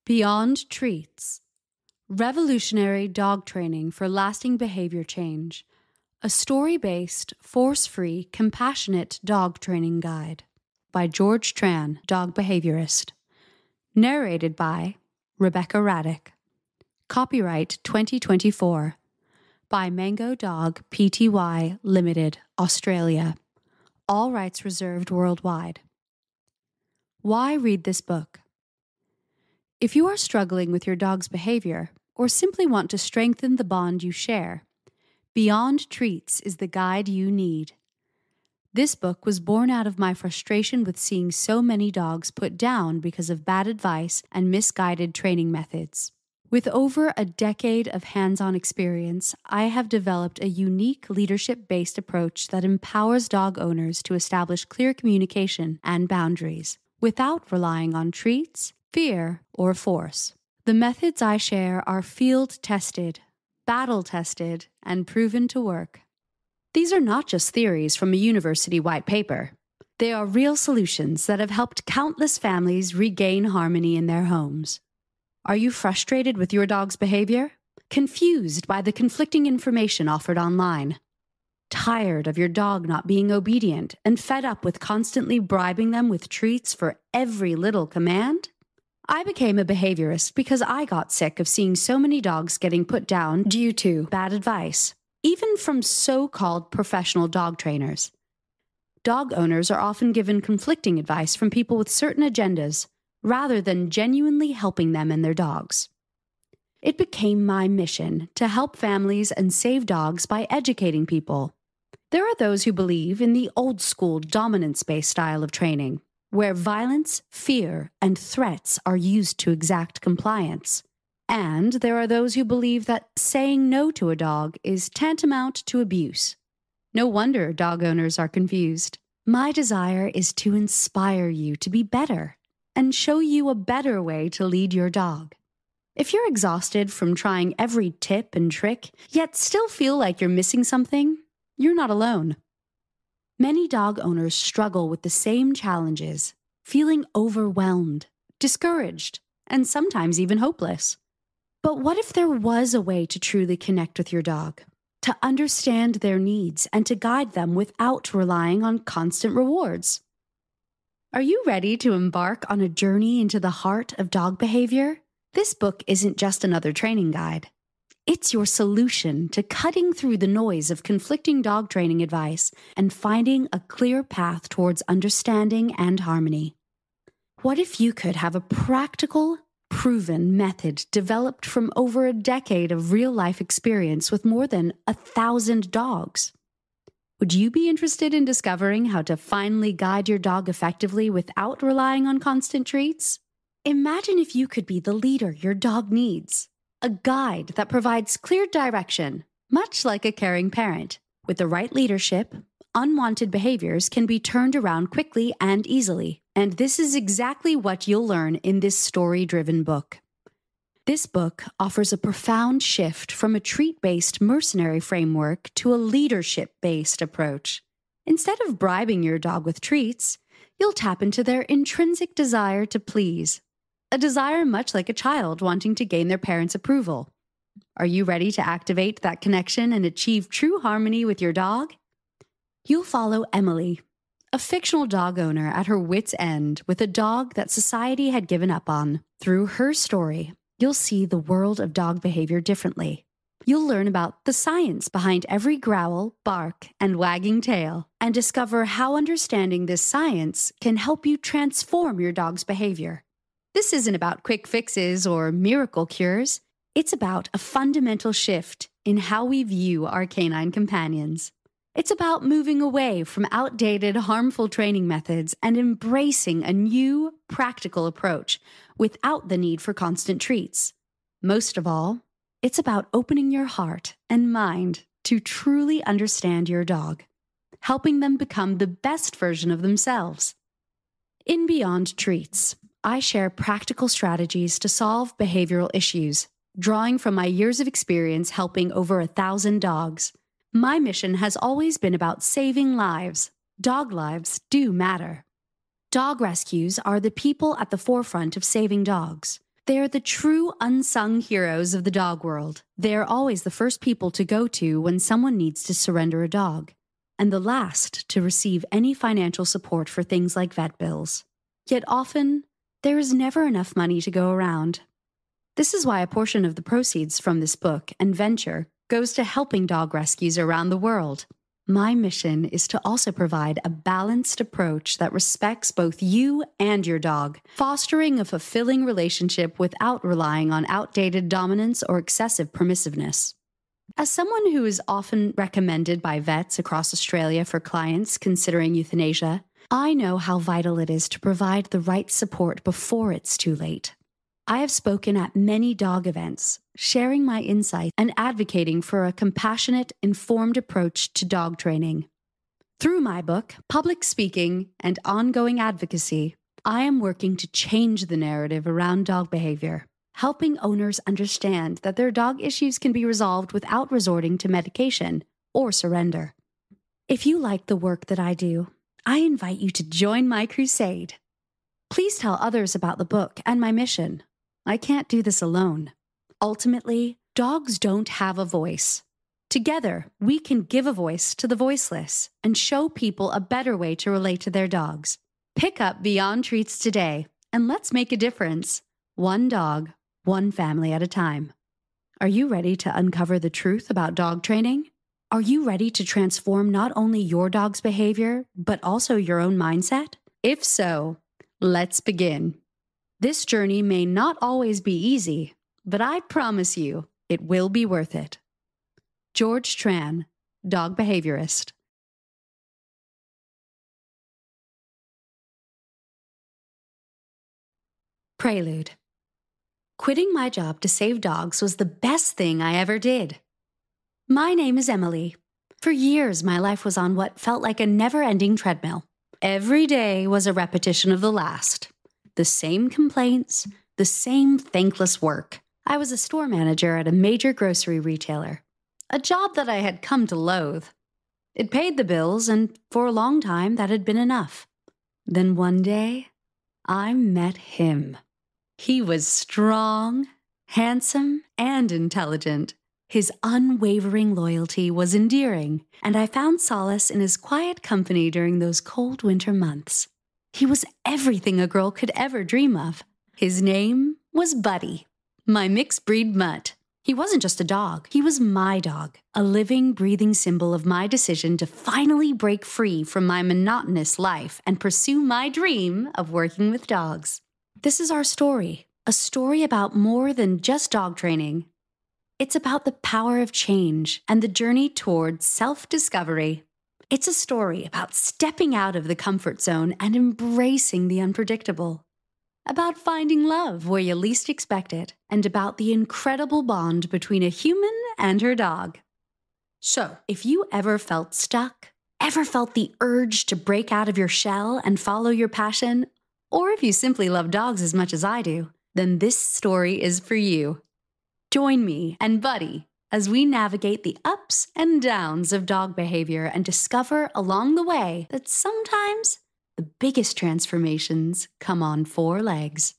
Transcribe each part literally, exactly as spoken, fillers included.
Beyond Treats. Revolutionary Dog Training for Lasting Behavior Change. A story-based, force-free, compassionate dog training guide. By George Tran, dog behaviorist. Narrated by Rebecca Radock. Copyright twenty twenty-four. By Mango Dog Pty Limited, Australia. All rights reserved worldwide. Why read this book? If you are struggling with your dog's behavior, or simply want to strengthen the bond you share, Beyond Treats is the guide you need. This book was born out of my frustration with seeing so many dogs put down because of bad advice and misguided training methods. With over a decade of hands-on experience, I have developed a unique leadership-based approach that empowers dog owners to establish clear communication and boundaries, without relying on treats, fear, or force. The methods I share are field-tested, battle-tested, and proven to work. These are not just theories from a university white paper. They are real solutions that have helped countless families regain harmony in their homes. Are you frustrated with your dog's behavior? Confused by the conflicting information offered online? Tired of your dog not being obedient and fed up with constantly bribing them with treats for every little command? I became a behaviorist because I got sick of seeing so many dogs getting put down due to bad advice, even from so-called professional dog trainers. Dog owners are often given conflicting advice from people with certain agendas, rather than genuinely helping them and their dogs. It became my mission to help families and save dogs by educating people. There are those who believe in the old-school dominance-based style of training, where violence, fear, and threats are used to exact compliance. And there are those who believe that saying no to a dog is tantamount to abuse. No wonder dog owners are confused. My desire is to inspire you to be better and show you a better way to lead your dog. If you're exhausted from trying every tip and trick, yet still feel like you're missing something, you're not alone. Many dog owners struggle with the same challenges, feeling overwhelmed, discouraged, and sometimes even hopeless. But what if there was a way to truly connect with your dog, to understand their needs and to guide them without relying on constant rewards? Are you ready to embark on a journey into the heart of dog behavior? This book isn't just another training guide. It's your solution to cutting through the noise of conflicting dog training advice and finding a clear path towards understanding and harmony. What if you could have a practical, proven method developed from over a decade of real-life experience with more than a thousand dogs? Would you be interested in discovering how to finally guide your dog effectively without relying on constant treats? Imagine if you could be the leader your dog needs. A guide that provides clear direction, much like a caring parent. With the right leadership, unwanted behaviors can be turned around quickly and easily. And this is exactly what you'll learn in this story-driven book. This book offers a profound shift from a treat-based mercenary framework to a leadership-based approach. Instead of bribing your dog with treats, you'll tap into their intrinsic desire to please. A desire much like a child wanting to gain their parents' approval. Are you ready to activate that connection and achieve true harmony with your dog? You'll follow Emily, a fictional dog owner at her wit's end with a dog that society had given up on. Through her story, you'll see the world of dog behavior differently. You'll learn about the science behind every growl, bark, and wagging tail, and discover how understanding this science can help you transform your dog's behavior. This isn't about quick fixes or miracle cures. It's about a fundamental shift in how we view our canine companions. It's about moving away from outdated, harmful training methods and embracing a new, practical approach without the need for constant treats. Most of all, it's about opening your heart and mind to truly understand your dog, helping them become the best version of themselves. In Beyond Treats, I share practical strategies to solve behavioral issues, drawing from my years of experience helping over a thousand dogs. My mission has always been about saving lives. Dog lives do matter. Dog rescues are the people at the forefront of saving dogs. They're the true unsung heroes of the dog world. They're always the first people to go to when someone needs to surrender a dog, and the last to receive any financial support for things like vet bills. Yet often, there is never enough money to go around. This is why a portion of the proceeds from this book and venture goes to helping dog rescues around the world. My mission is to also provide a balanced approach that respects both you and your dog, fostering a fulfilling relationship without relying on outdated dominance or excessive permissiveness. As someone who is often recommended by vets across Australia for clients considering euthanasia, I know how vital it is to provide the right support before it's too late. I have spoken at many dog events, sharing my insight and advocating for a compassionate, informed approach to dog training. Through my book, public speaking, and ongoing advocacy, I am working to change the narrative around dog behavior, helping owners understand that their dog issues can be resolved without resorting to medication or surrender. If you like the work that I do, I invite you to join my crusade. Please tell others about the book and my mission. I can't do this alone. Ultimately, dogs don't have a voice. Together, we can give a voice to the voiceless and show people a better way to relate to their dogs. Pick up Beyond Treats today, and let's make a difference. One dog, one family at a time. Are you ready to uncover the truth about dog training? Are you ready to transform not only your dog's behavior, but also your own mindset? If so, let's begin. This journey may not always be easy, but I promise you, it will be worth it. George Tran, dog behaviorist. Prelude. Quitting my job to save dogs was the best thing I ever did. My name is Emily. For years, my life was on what felt like a never-ending treadmill. Every day was a repetition of the last. The same complaints, the same thankless work. I was a store manager at a major grocery retailer, a job that I had come to loathe. It paid the bills, and for a long time that had been enough. Then one day, I met him. He was strong, handsome, and intelligent. His unwavering loyalty was endearing, and I found solace in his quiet company during those cold winter months. He was everything a girl could ever dream of. His name was Buddy, my mixed breed mutt. He wasn't just a dog, he was my dog, a living, breathing symbol of my decision to finally break free from my monotonous life and pursue my dream of working with dogs. This is our story, a story about more than just dog training. It's about the power of change and the journey towards self-discovery. It's a story about stepping out of the comfort zone and embracing the unpredictable. About finding love where you least expect it, and about the incredible bond between a human and her dog. So, if you ever felt stuck, ever felt the urge to break out of your shell and follow your passion, or if you simply love dogs as much as I do, then this story is for you. Join me and Buddy as we navigate the ups and downs of dog behavior and discover along the way that sometimes the biggest transformations come on four legs.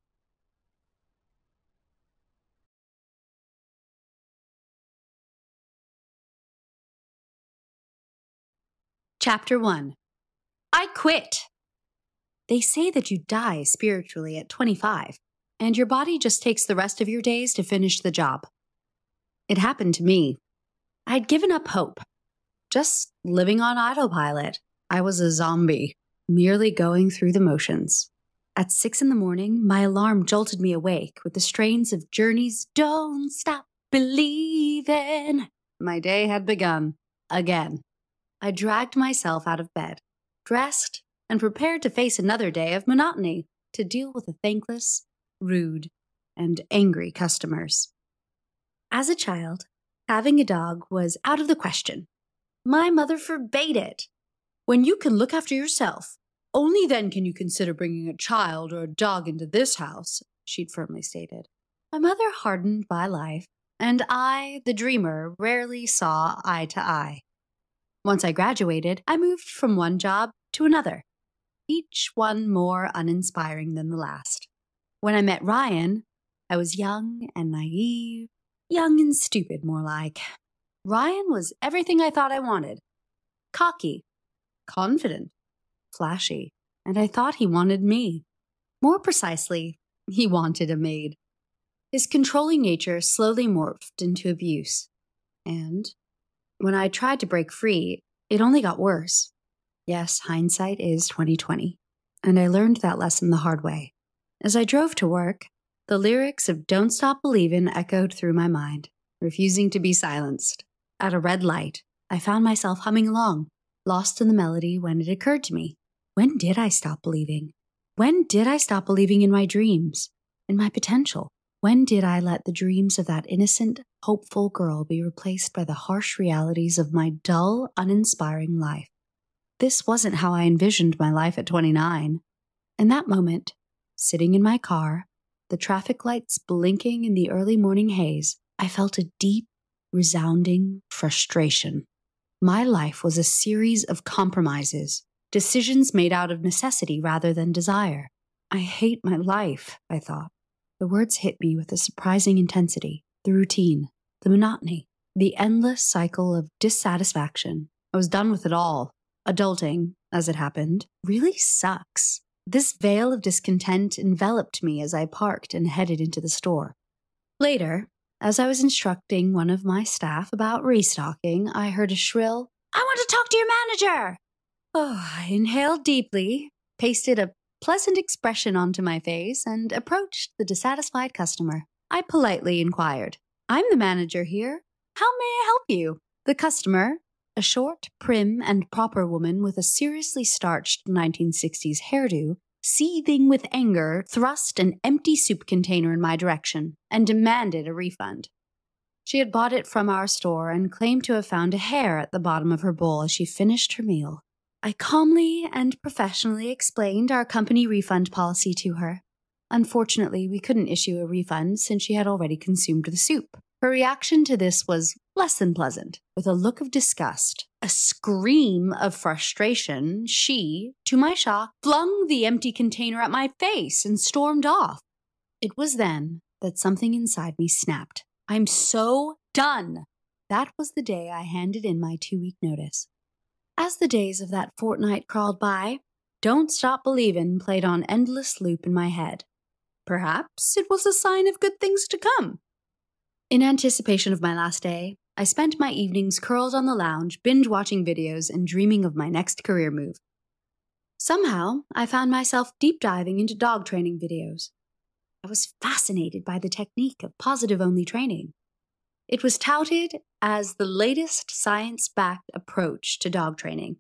Chapter one. I quit. They say that you die spiritually at twenty-five, and your body just takes the rest of your days to finish the job. It happened to me. I'd given up hope, just living on autopilot. I was a zombie, merely going through the motions. At six in the morning, my alarm jolted me awake with the strains of Journey's Don't Stop Believin'. My day had begun, again. I dragged myself out of bed, dressed, and prepared to face another day of monotony, to deal with the thankless, rude, and angry customers. As a child, having a dog was out of the question. My mother forbade it. When you can look after yourself, only then can you consider bringing a child or a dog into this house, she'd firmly stated. My mother hardened by life, and I, the dreamer, rarely saw eye to eye. Once I graduated, I moved from one job to another, each one more uninspiring than the last. When I met Ryan, I was young and naive, young and stupid, more like. Ryan was everything I thought I wanted. Cocky, confident, flashy, and I thought he wanted me. More precisely, he wanted a maid. His controlling nature slowly morphed into abuse, and when I tried to break free, it only got worse. Yes, hindsight is twenty twenty, and I learned that lesson the hard way. As I drove to work, the lyrics of Don't Stop Believin' echoed through my mind, refusing to be silenced. At a red light, I found myself humming along, lost in the melody when it occurred to me. When did I stop believing? When did I stop believing in my dreams, in my potential? When did I let the dreams of that innocent, hopeful girl be replaced by the harsh realities of my dull, uninspiring life? This wasn't how I envisioned my life at twenty-nine. In that moment, sitting in my car, the traffic lights blinking in the early morning haze, I felt a deep, resounding frustration. My life was a series of compromises, decisions made out of necessity rather than desire. I hate my life, I thought. The words hit me with a surprising intensity. The routine, the monotony, the endless cycle of dissatisfaction. I was done with it all. Adulting, as it happened, really sucks. This veil of discontent enveloped me as I parked and headed into the store. Later, as I was instructing one of my staff about restocking, I heard a shrill, "I want to talk to your manager!" Oh, I inhaled deeply, pasted a pleasant expression onto my face, and approached the dissatisfied customer. I politely inquired, "I'm the manager here. How may I help you?" The customer, a short, prim, and proper woman with a seriously starched nineteen sixties hairdo, seething with anger, thrust an empty soup container in my direction and demanded a refund. She had bought it from our store and claimed to have found a hair at the bottom of her bowl as she finished her meal. I calmly and professionally explained our company refund policy to her. Unfortunately, we couldn't issue a refund since she had already consumed the soup. Her reaction to this was less than pleasant. With a look of disgust, a scream of frustration, she, to my shock, flung the empty container at my face and stormed off. It was then that something inside me snapped. I'm so done! That was the day I handed in my two-week notice. As the days of that fortnight crawled by, Don't Stop Believin' played on endless loop in my head. Perhaps it was a sign of good things to come. In anticipation of my last day, I spent my evenings curled on the lounge, binge-watching videos and dreaming of my next career move. Somehow, I found myself deep-diving into dog training videos. I was fascinated by the technique of positive-only training. It was touted as the latest science-backed approach to dog training.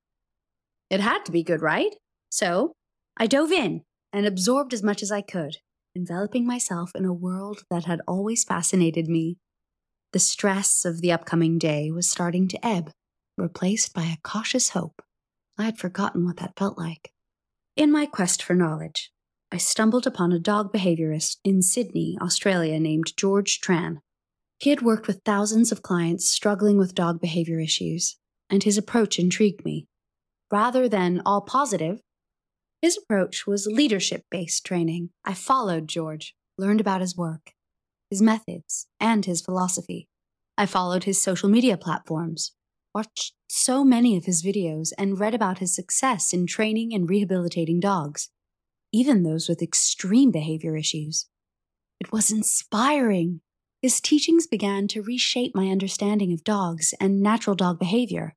It had to be good, right? So, I dove in and absorbed as much as I could, enveloping myself in a world that had always fascinated me. The stress of the upcoming day was starting to ebb, replaced by a cautious hope. I had forgotten what that felt like. In my quest for knowledge, I stumbled upon a dog behaviorist in Sydney, Australia, named George Tran. He had worked with thousands of clients struggling with dog behavior issues, and his approach intrigued me. Rather than all positive, his approach was leadership-based training. I followed George, learned about his work, his methods, and his philosophy. I followed his social media platforms, watched so many of his videos, and read about his success in training and rehabilitating dogs, even those with extreme behavior issues. It was inspiring. His teachings began to reshape my understanding of dogs and natural dog behavior.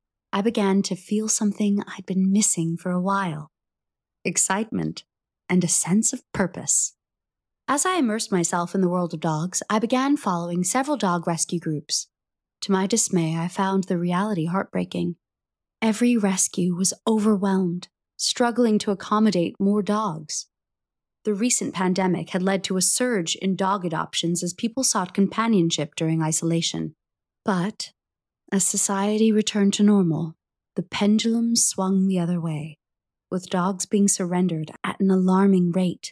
I began to feel something I'd been missing for a while: excitement and a sense of purpose. As I immersed myself in the world of dogs, I began following several dog rescue groups. To my dismay, I found the reality heartbreaking. Every rescue was overwhelmed, struggling to accommodate more dogs. The recent pandemic had led to a surge in dog adoptions as people sought companionship during isolation. But as society returned to normal, the pendulum swung the other way, with dogs being surrendered at an alarming rate.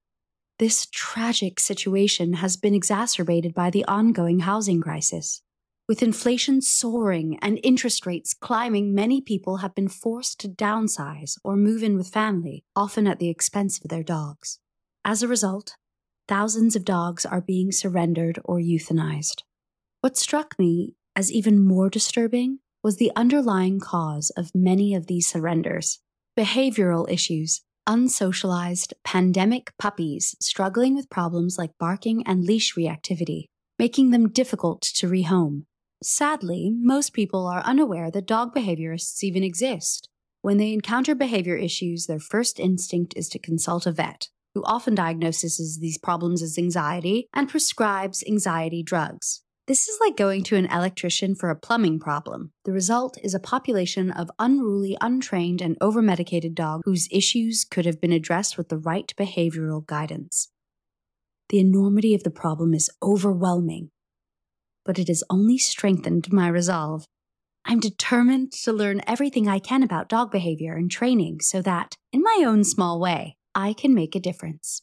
This tragic situation has been exacerbated by the ongoing housing crisis. With inflation soaring and interest rates climbing, many people have been forced to downsize or move in with family, often at the expense of their dogs. As a result, thousands of dogs are being surrendered or euthanized. What struck me as even more disturbing was the underlying cause of many of these surrenders: behavioral issues, unsocialized, pandemic puppies struggling with problems like barking and leash reactivity, making them difficult to rehome. Sadly, most people are unaware that dog behaviorists even exist. When they encounter behavior issues, their first instinct is to consult a vet, who often diagnoses these problems as anxiety and prescribes anxiety drugs. This is like going to an electrician for a plumbing problem. The result is a population of unruly, untrained, and overmedicated dogs whose issues could have been addressed with the right behavioral guidance. The enormity of the problem is overwhelming, but it has only strengthened my resolve. I'm determined to learn everything I can about dog behavior and training so that, in my own small way, I can make a difference.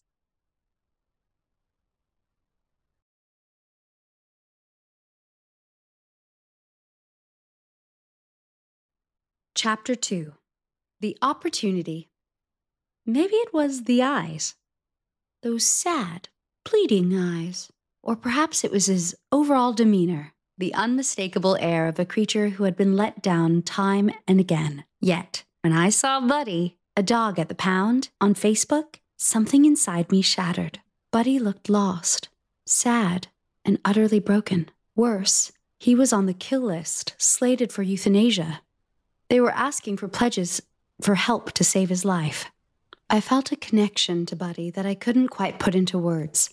Chapter two. The Opportunity. Maybe it was the eyes. Those sad, pleading eyes. Or perhaps it was his overall demeanor, the unmistakable air of a creature who had been let down time and again. Yet, when I saw Buddy, a dog at the pound, on Facebook, something inside me shattered. Buddy looked lost, sad, and utterly broken. Worse, he was on the kill list, slated for euthanasia. They were asking for pledges for help to save his life. I felt a connection to Buddy that I couldn't quite put into words.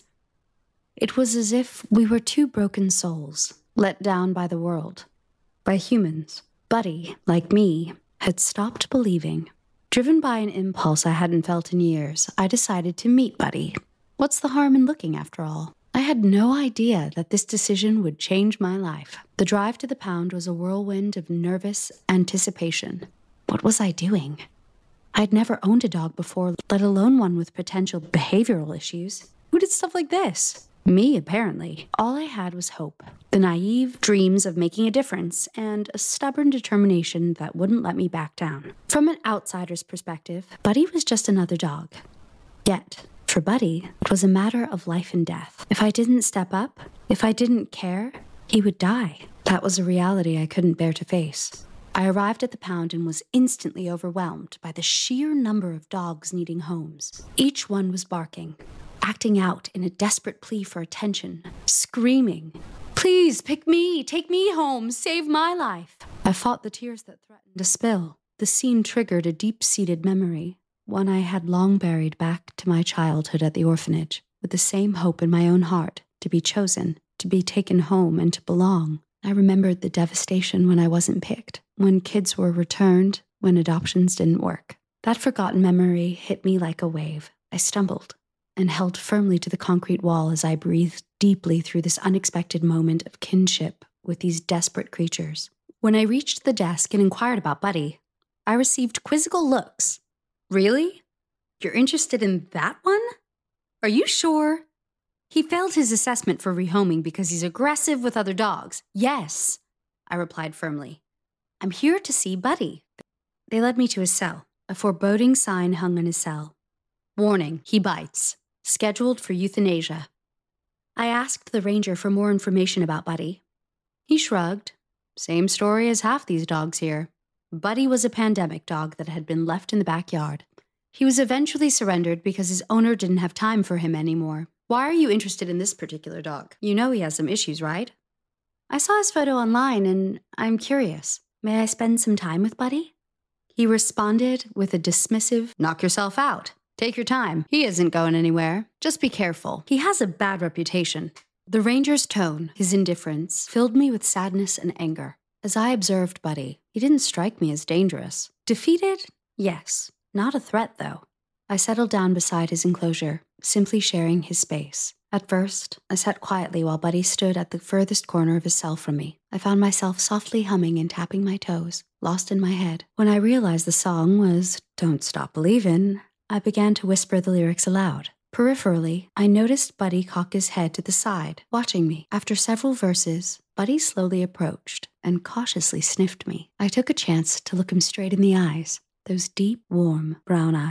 It was as if we were two broken souls, let down by the world, by humans. Buddy, like me, had stopped believing. Driven by an impulse I hadn't felt in years, I decided to meet Buddy. What's the harm in looking, after all? I had no idea that this decision would change my life. The drive to the pound was a whirlwind of nervous anticipation. What was I doing? I'd never owned a dog before, let alone one with potential behavioral issues. Who did stuff like this? Me, apparently. All I had was hope, the naive dreams of making a difference, and a stubborn determination that wouldn't let me back down. From an outsider's perspective, Buddy was just another dog. Yet, for Buddy, it was a matter of life and death. If I didn't step up, if I didn't care, he would die. That was a reality I couldn't bear to face. I arrived at the pound and was instantly overwhelmed by the sheer number of dogs needing homes. Each one was barking, acting out in a desperate plea for attention, screaming, "Please, pick me, take me home, save my life." I fought the tears that threatened to spill. The scene triggered a deep-seated memory, one I had long buried back to my childhood at the orphanage, with the same hope in my own heart to be chosen, to be taken home, and to belong. I remembered the devastation when I wasn't picked, when kids were returned, when adoptions didn't work. That forgotten memory hit me like a wave. I stumbled and held firmly to the concrete wall as I breathed deeply through this unexpected moment of kinship with these desperate creatures. When I reached the desk and inquired about Buddy, I received quizzical looks. "Really? You're interested in that one? Are you sure?" He failed his assessment for rehoming because he's aggressive with other dogs. "Yes," I replied firmly. "I'm here to see Buddy." They led me to his cell. A foreboding sign hung on his cell. "Warning, he bites. Scheduled for euthanasia." I asked the ranger for more information about Buddy. He shrugged. Same story as half these dogs here. Buddy was a pandemic dog that had been left in the backyard. He was eventually surrendered because his owner didn't have time for him anymore. "Why are you interested in this particular dog? You know he has some issues, right?" "I saw his photo online and I'm curious. May I spend some time with Buddy?" He responded with a dismissive, "Knock yourself out. Take your time. He isn't going anywhere. Just be careful. He has a bad reputation." The ranger's tone, his indifference, filled me with sadness and anger. As I observed Buddy, he didn't strike me as dangerous. Defeated? Yes. Not a threat, though. I settled down beside his enclosure, simply sharing his space. At first, I sat quietly while Buddy stood at the furthest corner of his cell from me. I found myself softly humming and tapping my toes, lost in my head. When I realized the song was "Don't Stop Believin'," I began to whisper the lyrics aloud. Peripherally, I noticed Buddy cock his head to the side, watching me. After several verses, Buddy slowly approached and cautiously sniffed me. I took a chance to look him straight in the eyes, those deep, warm, brown eyes.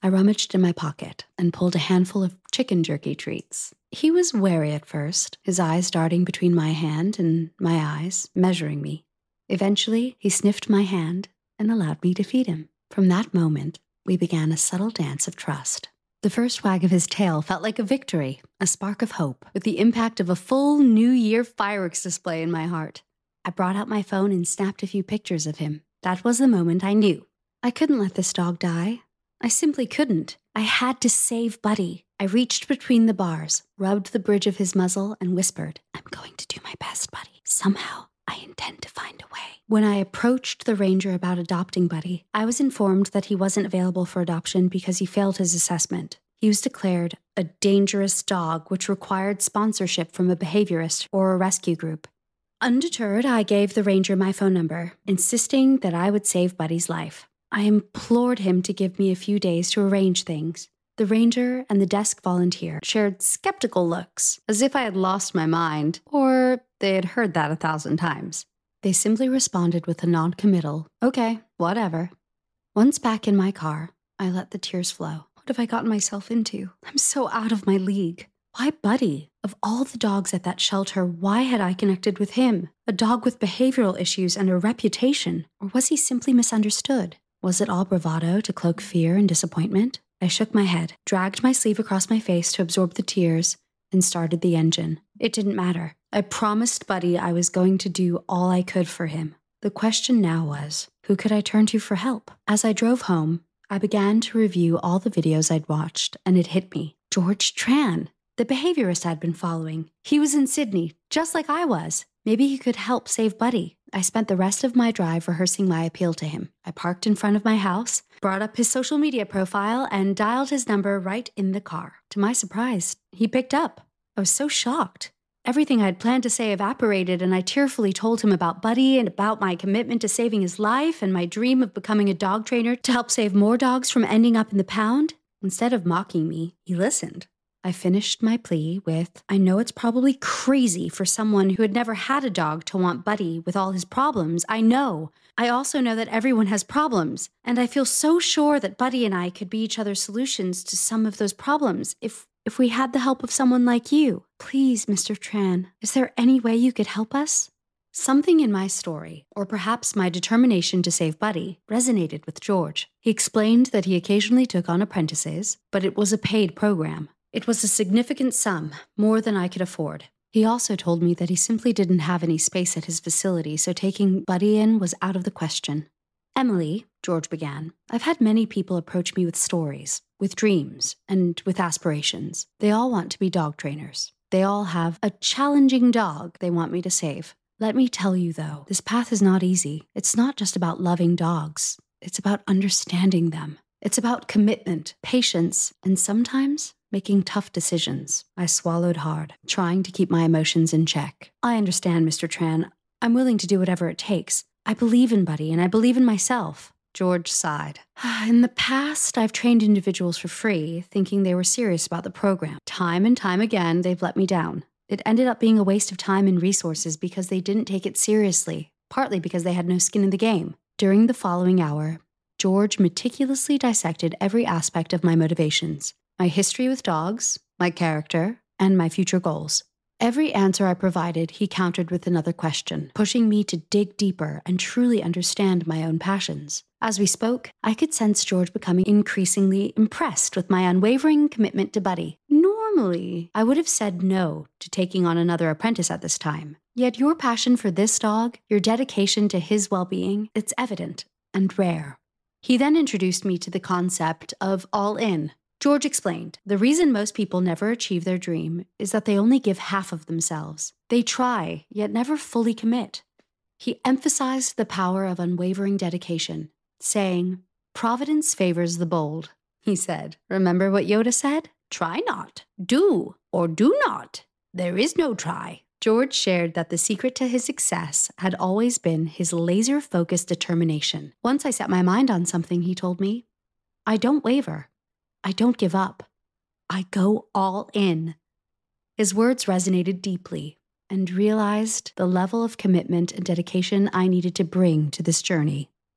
I rummaged in my pocket and pulled a handful of chicken jerky treats. He was wary at first, his eyes darting between my hand and my eyes, measuring me. Eventually, he sniffed my hand and allowed me to feed him. From that moment, we began a subtle dance of trust. The first wag of his tail felt like a victory, a spark of hope, with the impact of a full New Year fireworks display in my heart. I brought out my phone and snapped a few pictures of him. That was the moment I knew. I couldn't let this dog die. I simply couldn't. I had to save Buddy. I reached between the bars, rubbed the bridge of his muzzle, and whispered, "I'm going to do my best, Buddy. Somehow, I intend to find a way." When I approached the ranger about adopting Buddy, I was informed that he wasn't available for adoption because he failed his assessment. He was declared a dangerous dog, which required sponsorship from a behaviorist or a rescue group. Undeterred, I gave the ranger my phone number, insisting that I would save Buddy's life. I implored him to give me a few days to arrange things. The ranger and the desk volunteer shared skeptical looks, as if I had lost my mind, or they had heard that a thousand times. They simply responded with a non-committal, "Okay, whatever." Once back in my car, I let the tears flow. What have I gotten myself into? I'm so out of my league. Why Buddy? Of all the dogs at that shelter, why had I connected with him? A dog with behavioral issues and a reputation? Or was he simply misunderstood? Was it all bravado to cloak fear and disappointment? I shook my head, dragged my sleeve across my face to absorb the tears, and started the engine. It didn't matter. I promised Buddy I was going to do all I could for him. The question now was, who could I turn to for help? As I drove home, I began to review all the videos I'd watched, and it hit me. George Tran, the behaviorist I'd been following. He was in Sydney, just like I was. Maybe he could help save Buddy. I spent the rest of my drive rehearsing my appeal to him. I parked in front of my house, brought up his social media profile, and dialed his number right in the car. To my surprise, he picked up. I was so shocked. Everything I'd planned to say evaporated, and I tearfully told him about Buddy and about my commitment to saving his life and my dream of becoming a dog trainer to help save more dogs from ending up in the pound. Instead of mocking me, he listened. I finished my plea with, "I know it's probably crazy for someone who had never had a dog to want Buddy with all his problems. I know. I also know that everyone has problems, and I feel so sure that Buddy and I could be each other's solutions to some of those problems if if we had the help of someone like you. Please, Mister Tran, is there any way you could help us?" Something in my story, or perhaps my determination to save Buddy, resonated with George. He explained that he occasionally took on apprentices, but it was a paid program. It was a significant sum, more than I could afford. He also told me that he simply didn't have any space at his facility, so taking Buddy in was out of the question. "Emily," George began, "I've had many people approach me with stories, with dreams, and with aspirations. They all want to be dog trainers. They all have a challenging dog they want me to save. Let me tell you, though, this path is not easy. It's not just about loving dogs. It's about understanding them. It's about commitment, patience, and sometimes making tough decisions." I swallowed hard, trying to keep my emotions in check. "I understand, Mister Tran. I'm willing to do whatever it takes. I believe in Buddy, and I believe in myself." George sighed. "In the past, I've trained individuals for free, thinking they were serious about the program. Time and time again, they've let me down. It ended up being a waste of time and resources because they didn't take it seriously, partly because they had no skin in the game." During the following hour, George meticulously dissected every aspect of my motivations. My history with dogs, my character, and my future goals. Every answer I provided, he countered with another question, pushing me to dig deeper and truly understand my own passions. As we spoke, I could sense George becoming increasingly impressed with my unwavering commitment to Buddy. Normally, I would have said no to taking on another apprentice at this time. Yet your passion for this dog, your dedication to his well-being, it's evident and rare. He then introduced me to the concept of all-in. George explained, the reason most people never achieve their dream is that they only give half of themselves. They try, yet never fully commit. He emphasized the power of unwavering dedication, saying, "Providence favors the bold," he said. Remember what Yoda said? Try not. Do or do not. There is no try. George shared that the secret to his success had always been his laser-focused determination. Once I set my mind on something, he told me, I don't waver. I don't give up. I go all in. His words resonated deeply and realized the level of commitment and dedication I needed to bring to this journey.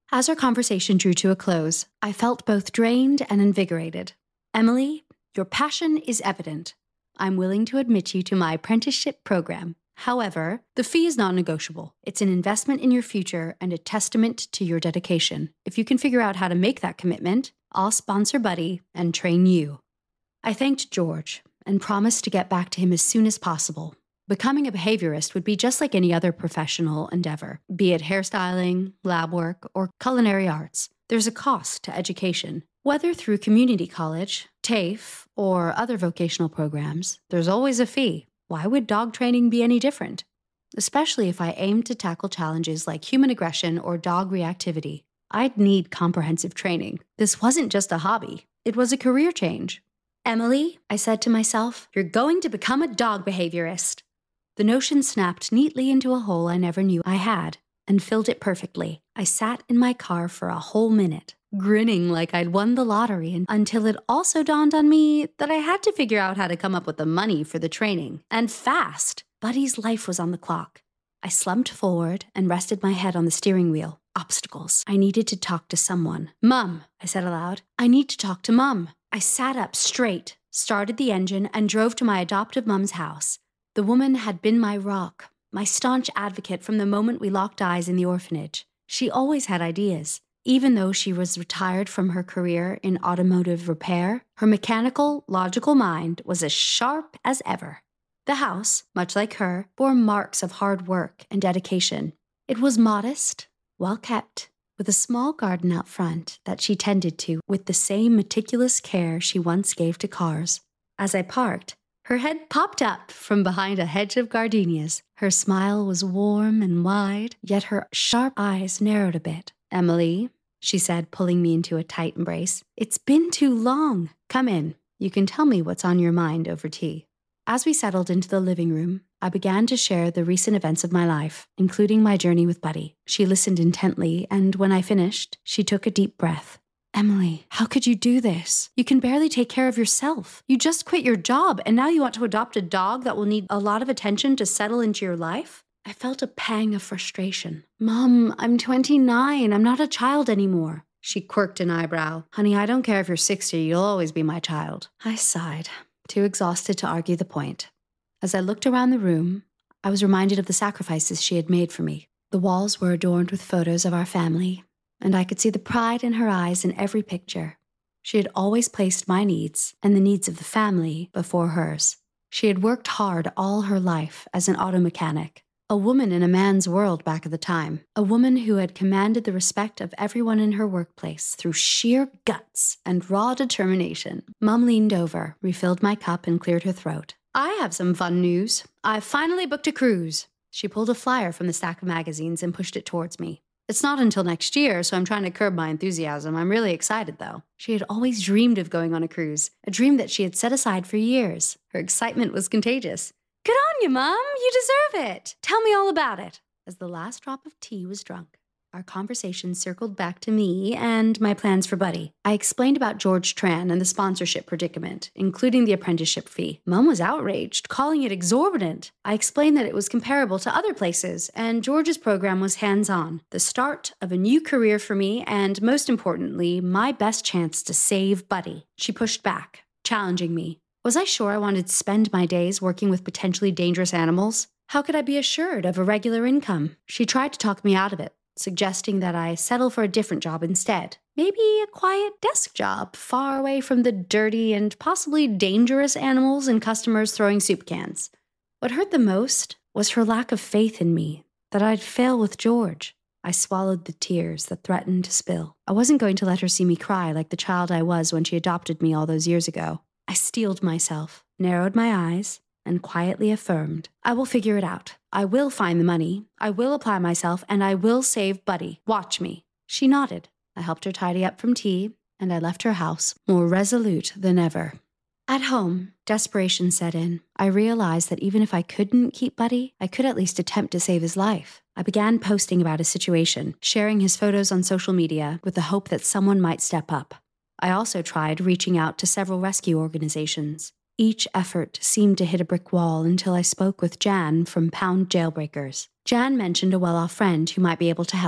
As our conversation drew to a close, I felt both drained and invigorated. Emily, your passion is evident. I'm willing to admit you to my apprenticeship program. However, the fee is non-negotiable. It's an investment in your future and a testament to your dedication. If you can figure out how to make that commitment, I'll sponsor Buddy and train you. I thanked George and promised to get back to him as soon as possible. Becoming a behaviorist would be just like any other professional endeavor, be it hairstyling, lab work, or culinary arts. There's a cost to education. Whether through community college, TAFE, or other vocational programs, there's always a fee. Why would dog training be any different? Especially if I aimed to tackle challenges like human aggression or dog reactivity. I'd need comprehensive training. This wasn't just a hobby. It was a career change. Emily, I said to myself, you're going to become a dog behaviorist. The notion snapped neatly into a hole I never knew I had, and filled it perfectly. I sat in my car for a whole minute, grinning like I'd won the lottery, until it also dawned on me that I had to figure out how to come up with the money for the training. And fast! Buddy's life was on the clock. I slumped forward and rested my head on the steering wheel. Obstacles. I needed to talk to someone. Mum, I said aloud. I need to talk to Mum. I sat up straight, started the engine, and drove to my adoptive mum's house. The woman had been my rock, my staunch advocate from the moment we locked eyes in the orphanage. She always had ideas. Even though she was retired from her career in automotive repair, her mechanical, logical mind was as sharp as ever. The house, much like her, bore marks of hard work and dedication. It was modest, well-kept, with a small garden out front that she tended to with the same meticulous care she once gave to cars. As I parked, her head popped up from behind a hedge of gardenias. Her smile was warm and wide, yet her sharp eyes narrowed a bit. Emily, she said, pulling me into a tight embrace, it's been too long. Come in. You can tell me what's on your mind over tea. As we settled into the living room, I began to share the recent events of my life, including my journey with Buddy. She listened intently, and when I finished, she took a deep breath. Emily, how could you do this? You can barely take care of yourself. You just quit your job, and now you want to adopt a dog that will need a lot of attention to settle into your life? I felt a pang of frustration. Mom, I'm twenty-nine. I'm not a child anymore. She quirked an eyebrow. Honey, I don't care if you're sixty. You'll always be my child. I sighed, too exhausted to argue the point. As I looked around the room, I was reminded of the sacrifices she had made for me. The walls were adorned with photos of our family, and I could see the pride in her eyes in every picture. She had always placed my needs and the needs of the family before hers. She had worked hard all her life as an auto mechanic, a woman in a man's world back at the time, a woman who had commanded the respect of everyone in her workplace through sheer guts and raw determination. Mom leaned over, refilled my cup, and cleared her throat. I have some fun news. I've finally booked a cruise. She pulled a flyer from the stack of magazines and pushed it towards me. It's not until next year, so I'm trying to curb my enthusiasm. I'm really excited, though. She had always dreamed of going on a cruise, a dream that she had set aside for years. Her excitement was contagious. Good on you, Mom. You deserve it. Tell me all about it. As the last drop of tea was drunk, our conversation circled back to me and my plans for Buddy. I explained about George Tran and the sponsorship predicament, including the apprenticeship fee. Mom was outraged, calling it exorbitant. I explained that it was comparable to other places, and George's program was hands-on, the start of a new career for me, and most importantly, my best chance to save Buddy. She pushed back, challenging me. Was I sure I wanted to spend my days working with potentially dangerous animals? How could I be assured of a regular income? She tried to talk me out of it, suggesting that I settle for a different job instead. Maybe a quiet desk job, far away from the dirty and possibly dangerous animals and customers throwing soup cans. What hurt the most was her lack of faith in me, that I'd fail with George. I swallowed the tears that threatened to spill. I wasn't going to let her see me cry like the child I was when she adopted me all those years ago. I steeled myself, narrowed my eyes, and quietly affirmed, I will figure it out. I will find the money. I will apply myself, and I will save Buddy. Watch me. She nodded. I helped her tidy up from tea, and I left her house, more resolute than ever. At home, desperation set in. I realized that even if I couldn't keep Buddy, I could at least attempt to save his life. I began posting about his situation, sharing his photos on social media with the hope that someone might step up. I also tried reaching out to several rescue organizations. Each effort seemed to hit a brick wall until I spoke with Jan from Pound Jailbreakers. Jan mentioned a well-off friend who might be able to help.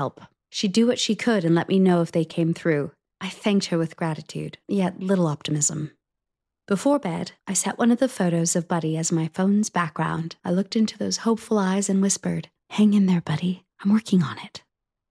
She'd do what she could and let me know if they came through. I thanked her with gratitude, yet little optimism. Before bed, I set one of the photos of Buddy as my phone's background. I looked into those hopeful eyes and whispered, "Hang in there, Buddy. I'm working on it."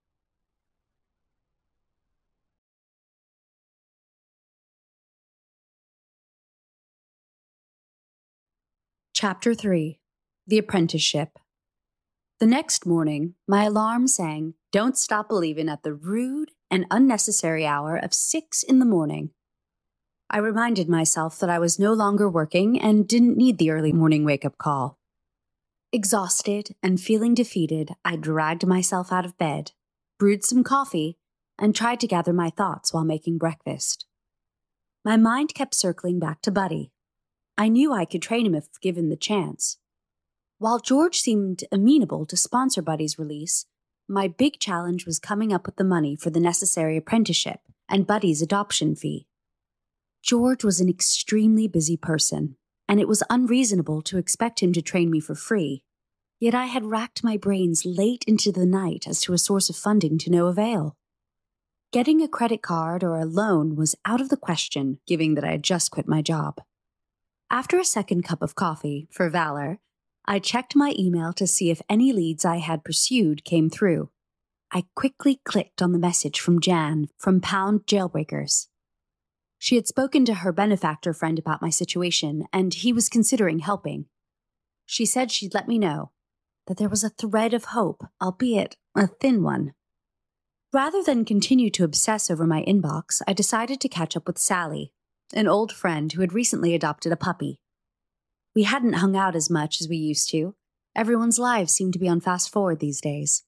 Chapter three. The Apprenticeship. The next morning, my alarm sang, "Don't stop believing," at the rude and unnecessary hour of six in the morning. I reminded myself that I was no longer working and didn't need the early morning wake-up call. Exhausted and feeling defeated, I dragged myself out of bed, brewed some coffee, and tried to gather my thoughts while making breakfast. My mind kept circling back to Buddy. I knew I could train him if given the chance. While George seemed amenable to sponsor Buddy's release, my big challenge was coming up with the money for the necessary apprenticeship and Buddy's adoption fee. George was an extremely busy person, and it was unreasonable to expect him to train me for free. Yet I had racked my brains late into the night as to a source of funding to no avail. Getting a credit card or a loan was out of the question, given that I had just quit my job. After a second cup of coffee, for valor, I checked my email to see if any leads I had pursued came through. I quickly clicked on the message from Jan from Pound Jailbreakers. She had spoken to her benefactor friend about my situation, and he was considering helping. She said she'd let me know, that there was a thread of hope, albeit a thin one. Rather than continue to obsess over my inbox, I decided to catch up with Sally, an old friend who had recently adopted a puppy. We hadn't hung out as much as we used to. Everyone's lives seemed to be on fast forward these days.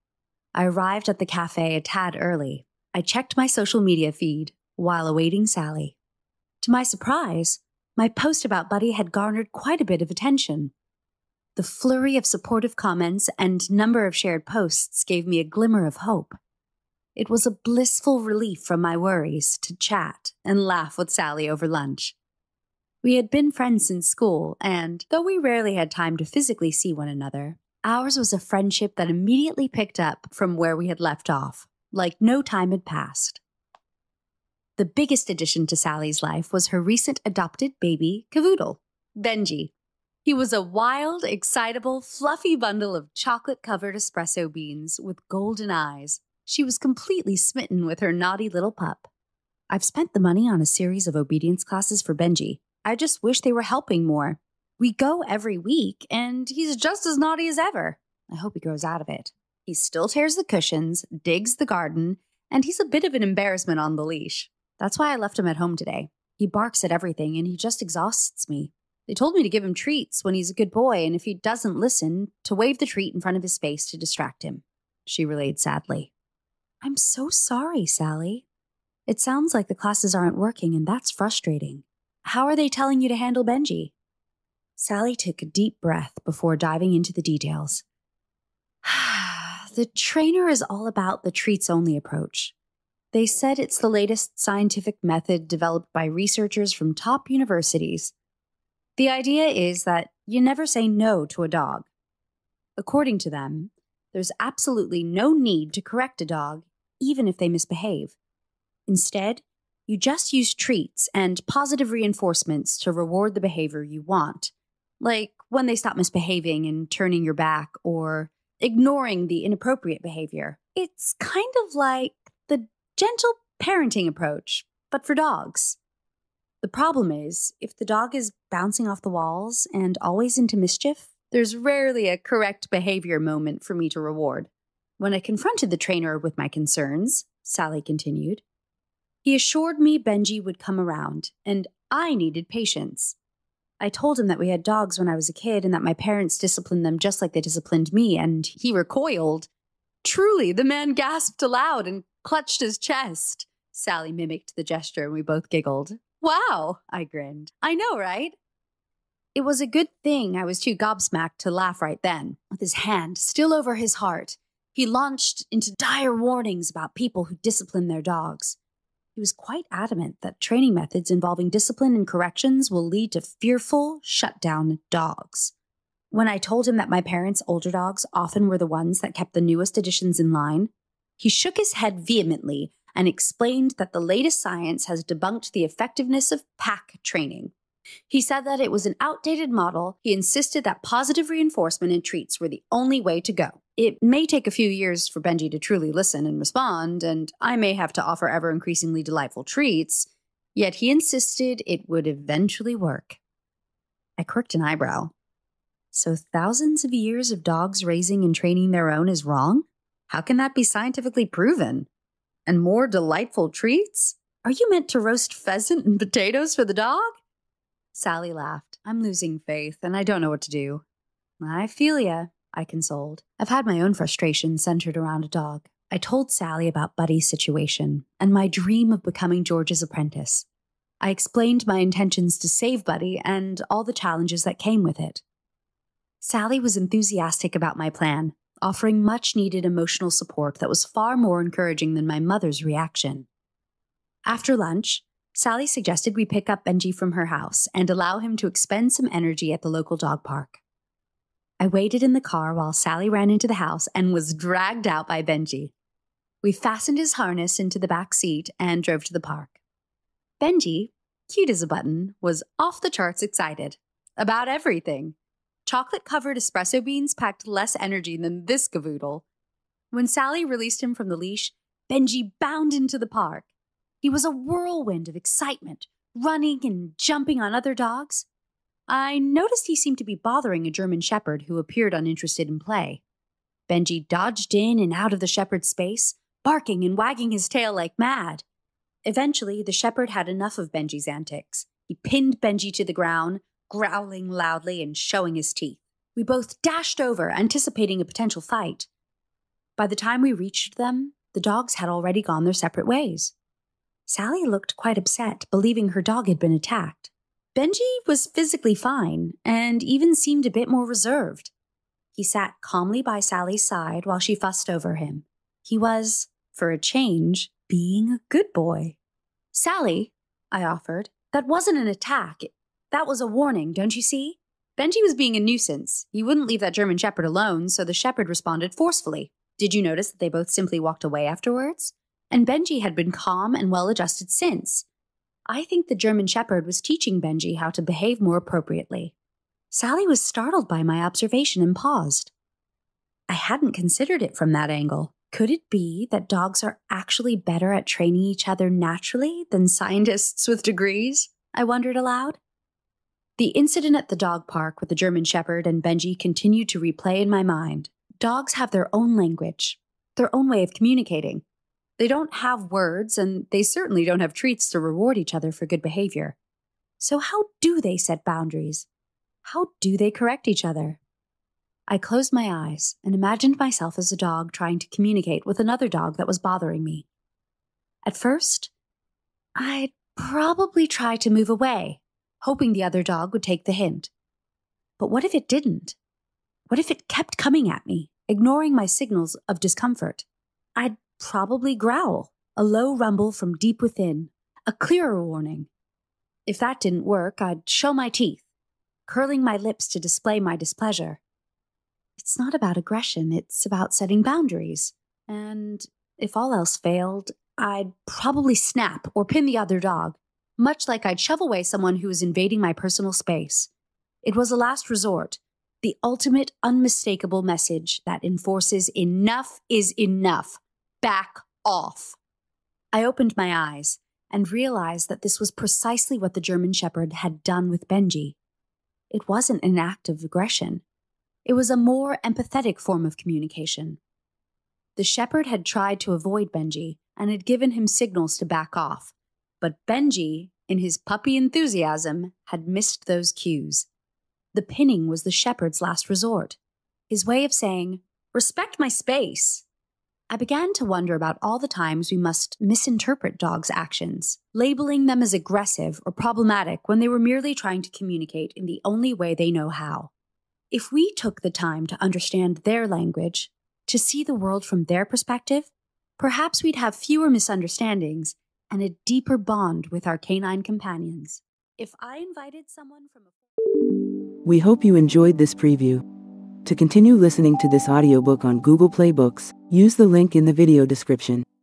I arrived at the cafe a tad early. I checked my social media feed while awaiting Sally. To my surprise, my post about Buddy had garnered quite a bit of attention. The flurry of supportive comments and number of shared posts gave me a glimmer of hope. It was a blissful relief from my worries to chat and laugh with Sally over lunch. We had been friends since school, and though we rarely had time to physically see one another, ours was a friendship that immediately picked up from where we had left off, like no time had passed. The biggest addition to Sally's life was her recent adopted baby, Cavoodle, Benji. He was a wild, excitable, fluffy bundle of chocolate-covered espresso beans with golden eyes. She was completely smitten with her naughty little pup. I've spent the money on a series of obedience classes for Benji. I just wish they were helping more. We go every week, and he's just as naughty as ever. I hope he grows out of it. He still tears the cushions, digs the garden, and he's a bit of an embarrassment on the leash. That's why I left him at home today. He barks at everything, and he just exhausts me. They told me to give him treats when he's a good boy, and if he doesn't listen, to wave the treat in front of his face to distract him, she relayed sadly. I'm so sorry, Sally. It sounds like the classes aren't working, and that's frustrating. How are they telling you to handle Benji? Sally took a deep breath before diving into the details. The trainer is all about the treats-only approach. They said it's the latest scientific method developed by researchers from top universities. The idea is that you never say no to a dog. According to them, there's absolutely no need to correct a dog, even if they misbehave. Instead, you just use treats and positive reinforcements to reward the behavior you want, like when they stop misbehaving and turning your back or ignoring the inappropriate behavior. It's kind of like the gentle parenting approach, but for dogs. The problem is, if the dog is bouncing off the walls and always into mischief, there's rarely a correct behavior moment for me to reward. When I confronted the trainer with my concerns, Sally continued, he assured me Benji would come around, and I needed patience. I told him that we had dogs when I was a kid and that my parents disciplined them just like they disciplined me, and he recoiled. Truly, the man gasped aloud and clutched his chest. Sally mimicked the gesture, and we both giggled. Wow, I grinned. I know, right? It was a good thing I was too gobsmacked to laugh right then. With his hand still over his heart, he launched into dire warnings about people who discipline their dogs. He was quite adamant that training methods involving discipline and corrections will lead to fearful, shut-down dogs. When I told him that my parents' older dogs often were the ones that kept the newest additions in line, He shook his head vehemently and explained that the latest science has debunked the effectiveness of pack training. He said that it was an outdated model. He insisted that positive reinforcement and treats were the only way to go. It may take a few years for Benji to truly listen and respond, and I may have to offer ever-increasingly delightful treats, yet he insisted it would eventually work. I quirked an eyebrow. So thousands of years of dogs raising and training their own is wrong? How can that be scientifically proven? And more delightful treats? Are you meant to roast pheasant and potatoes for the dog? Sally laughed. I'm losing faith, and I don't know what to do. I feel ya, I consoled. I've had my own frustrations centered around a dog. I told Sally about Buddy's situation and my dream of becoming George's apprentice. I explained my intentions to save Buddy and all the challenges that came with it. Sally was enthusiastic about my plan, offering much-needed emotional support that was far more encouraging than my mother's reaction. After lunch, Sally suggested we pick up Benji from her house and allow him to expend some energy at the local dog park. I waited in the car while Sally ran into the house and was dragged out by Benji. We fastened his harness into the back seat and drove to the park. Benji, cute as a button, was off the charts excited. About everything. Chocolate-covered espresso beans packed less energy than this cavoodle. When Sally released him from the leash, Benji bounded into the park. He was a whirlwind of excitement, running and jumping on other dogs. I noticed he seemed to be bothering a German shepherd who appeared uninterested in play. Benji dodged in and out of the shepherd's space, barking and wagging his tail like mad. Eventually, the shepherd had enough of Benji's antics. He pinned Benji to the ground, growling loudly and showing his teeth. We both dashed over, anticipating a potential fight. By the time we reached them, the dogs had already gone their separate ways. Sally looked quite upset, believing her dog had been attacked. Benji was physically fine, and even seemed a bit more reserved. He sat calmly by Sally's side while she fussed over him. He was, for a change, being a good boy. Sally, I offered, that wasn't an attack. That was a warning, don't you see? Benji was being a nuisance. He wouldn't leave that German shepherd alone, so the shepherd responded forcefully. Did you notice that they both simply walked away afterwards? And Benji had been calm and well-adjusted since. I think the German shepherd was teaching Benji how to behave more appropriately. Sally was startled by my observation and paused. I hadn't considered it from that angle. Could it be that dogs are actually better at training each other naturally than scientists with degrees? I wondered aloud. The incident at the dog park with the German shepherd and Benji continued to replay in my mind. Dogs have their own language, their own way of communicating. They don't have words, and they certainly don't have treats to reward each other for good behavior. So how do they set boundaries? How do they correct each other? I closed my eyes and imagined myself as a dog trying to communicate with another dog that was bothering me. At first, I'd probably try to move away, hoping the other dog would take the hint. But what if it didn't? What if it kept coming at me, ignoring my signals of discomfort? I'd probably growl, a low rumble from deep within, a clearer warning. If that didn't work, I'd show my teeth, curling my lips to display my displeasure. It's not about aggression, it's about setting boundaries. And if all else failed, I'd probably snap or pin the other dog, much like I'd shove away someone who was invading my personal space. It was a last resort, the ultimate unmistakable message that enforces enough is enough. Back off. I opened my eyes and realized that this was precisely what the German shepherd had done with Benji. It wasn't an act of aggression. It was a more empathetic form of communication. The shepherd had tried to avoid Benji and had given him signals to back off, but Benji, in his puppy enthusiasm, had missed those cues. The pinning was the shepherd's last resort, his way of saying, "Respect my space." I began to wonder about all the times we must misinterpret dogs' actions, labeling them as aggressive or problematic when they were merely trying to communicate in the only way they know how. If we took the time to understand their language, to see the world from their perspective, perhaps we'd have fewer misunderstandings and a deeper bond with our canine companions. If I invited someone from a... We hope you enjoyed this preview. To continue listening to this audiobook on Google Play Books, use the link in the video description.